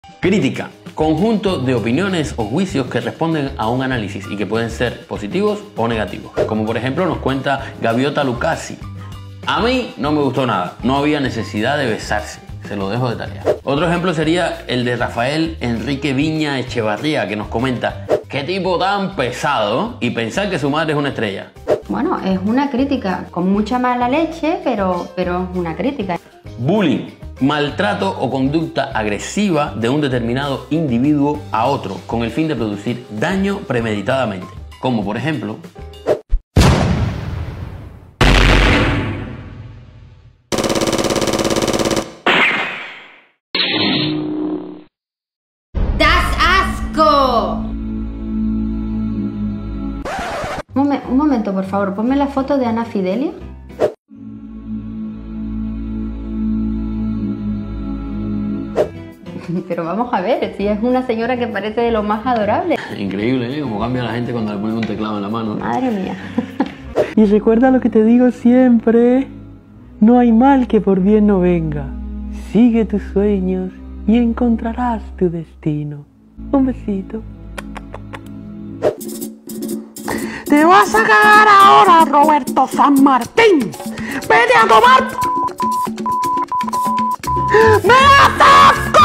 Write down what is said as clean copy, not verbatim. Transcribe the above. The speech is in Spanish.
Crítica: conjunto de opiniones o juicios que responden a un análisis y que pueden ser positivos o negativos. Como por ejemplo nos cuenta Gaviota Lucasi. A mí no me gustó nada, no había necesidad de besarse, se lo dejo de tarea. Otro ejemplo sería el de Rafael Enrique Viña Echevarría, que nos comenta: qué tipo tan pesado, y pensar que su madre es una estrella. Bueno, es una crítica con mucha mala leche, pero es una crítica. Bullying: maltrato o conducta agresiva de un determinado individuo a otro con el fin de producir daño premeditadamente. Como por ejemplo... ¡Das asco! Un momento, por favor, ponme la foto de Ana Fidelio. Pero vamos a ver, si es una señora que parece de lo más adorable. Increíble, ¿eh? Cómo cambia la gente cuando le ponen un teclado en la mano. Madre mía. Y recuerda lo que te digo siempre: no hay mal que por bien no venga. Sigue tus sueños y encontrarás tu destino. Un besito. Te vas a cagar ahora, Roberto San Martín. Vete a tomar... ¡Me das asco!